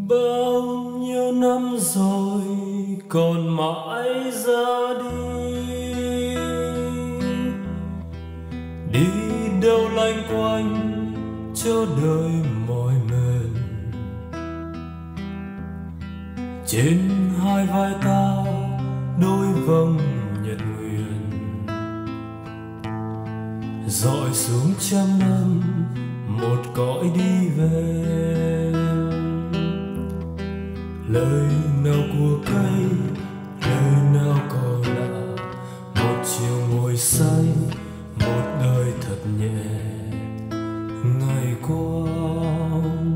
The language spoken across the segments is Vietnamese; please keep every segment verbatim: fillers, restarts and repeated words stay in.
Bao nhiêu năm rồi còn mãi ra đi, đi đâu loanh quanh cho đời mỏi mệt. Trên hai vai ta đôi vầng nhật nguyện, dọi xuống trăm năm một cõi đi về. Lời nào của cây, lời nào còn lạ, một chiều ngồi say, một đời thật nhẹ. Ngày qua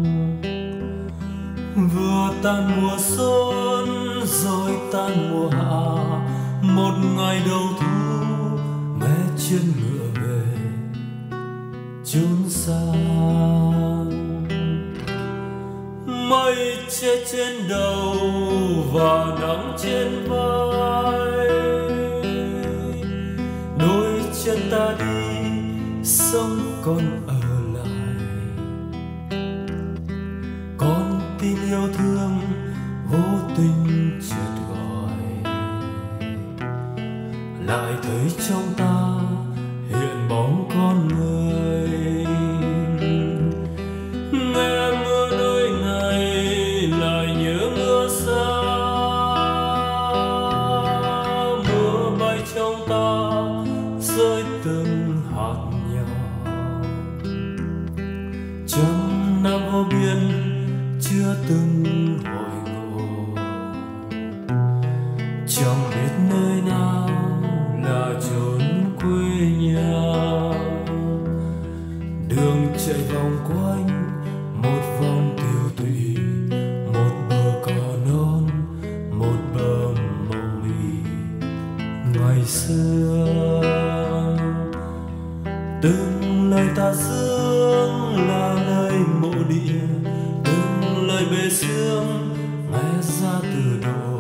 vừa tan mùa xuân rồi tan mùa hạ, một ngày đầu thu nghe chân ngựa về chốn xa. Mây che trên đầu và nắng trên vai, đôi chân ta đi sống còn ở lại. Con tim yêu thương vô tình chợt gọi, lại thấy trong ta hiện bóng con người. Nghe mưa nơi này lại nhớ mưa xa, mưa bay trong ta rơi từng hạt nhỏ. Trăm năm vô biên chưa từng hồi ngộ, chẳng biết nơi nào là chốn quê nhà. Đường chạy vòng quanh một vòng tiêu tụy, một bờ cỏ non, một bờ màu mì. Ngày xưa từng lời ta dương là lời mộ địa, từng lời bề xương nghe ra từ độ.